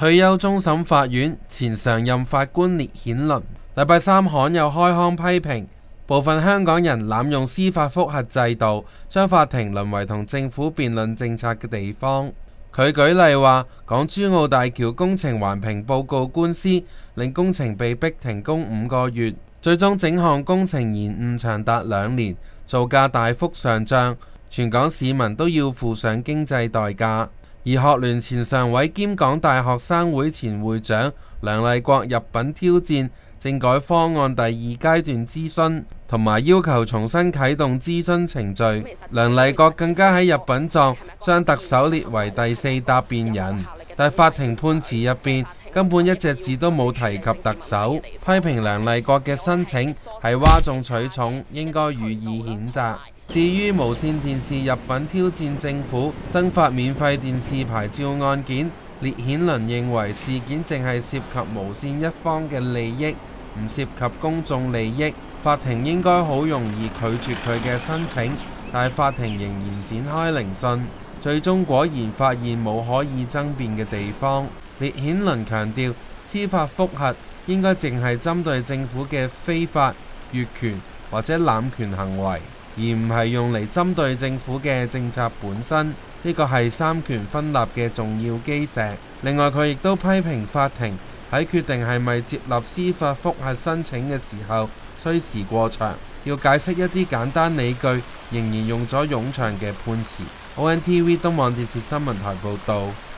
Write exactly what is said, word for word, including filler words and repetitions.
退休終審法院前常任法官列顯倫禮拜三罕有開腔批評部分香港人濫用司法覆核制度，將法庭淪為同政府辯論政策嘅地方。佢舉例話，港珠澳大橋工程環評報告官司令工程被逼停工五個月，最終整項工程延誤長達兩年，造價大幅上漲，全港市民都要付上經濟代價。而學聯前常委兼港大學生會前會長梁麗國入稟挑戰政改方案第二階段諮詢，同埋要求重新啟動諮詢程序。梁麗國更加喺入稟狀將特首列為第四答辯人，但法庭判詞入邊根本一隻字都冇提及特首，批評梁麗國嘅申請係嘩眾取寵，應該予以譴責。至於無線電視入稟挑戰政府增發免費電視牌照案件，列顯倫認為事件淨係涉及無線一方嘅利益，唔涉及公眾利益，法庭應該好容易拒絕佢嘅申請，但係法庭仍然展開聆訊，最終果然發現冇可以爭辯嘅地方。列顯倫強調，司法覆核應該淨係針對政府嘅非法越權或者濫權行為，而唔係用嚟針對政府嘅政策本身，呢個係三權分立嘅重要基石。另外，佢亦都批評法庭喺決定係咪接納司法覆核申請嘅時候，需時過長，要解釋一啲簡單理據，仍然用咗冗長嘅判詞。O N T V 東網電視新聞台報導。